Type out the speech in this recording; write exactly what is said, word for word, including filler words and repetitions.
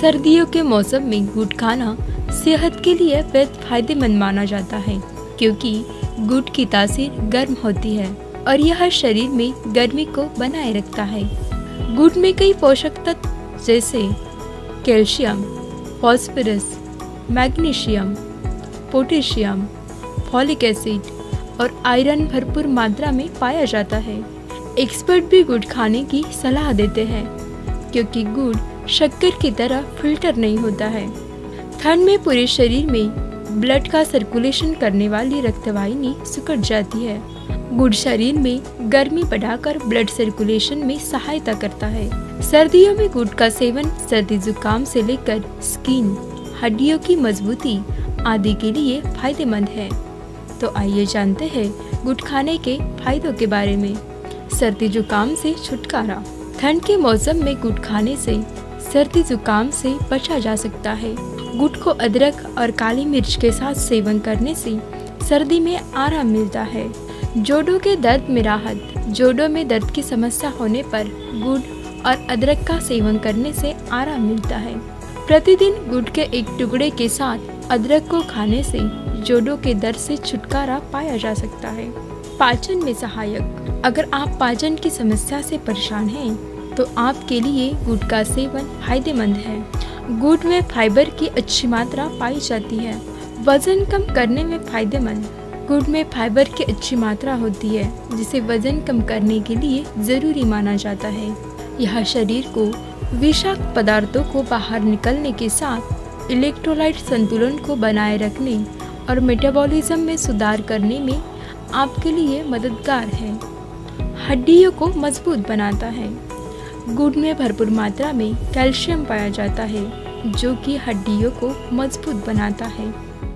सर्दियों के मौसम में गुड़ खाना सेहत के लिए बेहद फायदेमंद माना जाता है, क्योंकि गुड़ की तासीर गर्म होती है और यह शरीर में गर्मी को बनाए रखता है। गुड़ में कई पोषक तत्व जैसे calcium, phosphorus, magnesium, potassium, folic acid और आयरन भरपूर मात्रा में पाया जाता है। एक्सपर्ट भी गुड़ खाने की सलाह देते हैं, क्योंकि गुड़ शक्कर की तरह फिल्टर नहीं होता है। ठंड में पूरे शरीर में ब्लड का सर्कुलेशन करने वाली रक्तवाहिनी सिकुड़ जाती है। गुड़ शरीर में गर्मी बढ़ाकर ब्लड सर्कुलेशन में सहायता करता है। सर्दियों में गुड़ का सेवन सर्दी जुकाम से लेकर स्किन, हड्डियों की मजबूती आदि के लिए फायदेमंद है। तो आइए जानते हैं गुड़ खाने के फायदों के बारे में। सर्दी जुकाम से छुटकारा। ठंड के मौसम में गुड़ खाने से सर्दी जुकाम से बचा जा सकता है। गुड़ को अदरक और काली मिर्च के साथ सेवन करने से सर्दी में आराम मिलता है। जोड़ों के दर्द में राहत। जोड़ों में दर्द की समस्या होने पर गुड़ और अदरक का सेवन करने से आराम मिलता है। प्रतिदिन गुड़ के एक टुकड़े के साथ अदरक को खाने से जोड़ों के दर्द से छुटकारा पाया जा सकता है। पाचन में सहायक। अगर आप पाचन की समस्या से परेशान हैं, तो आपके लिए गुड़ का सेवन फायदेमंद है। गुड़ में फाइबर की अच्छी मात्रा पाई जाती है। वजन कम करने में फायदेमंद। गुड़ में फाइबर की अच्छी मात्रा होती है, जिसे वजन कम करने के लिए जरूरी माना जाता है। यह शरीर को विषाक्त पदार्थों को बाहर निकलने के साथ इलेक्ट्रोलाइट संतुलन को बनाए रखने और मेटाबॉलिज्म में सुधार करने में आपके लिए मददगार है। हड्डियों को मजबूत बनाता है। गुड़ में भरपूर मात्रा में कैल्शियम पाया जाता है, जो कि हड्डियों को मजबूत बनाता है।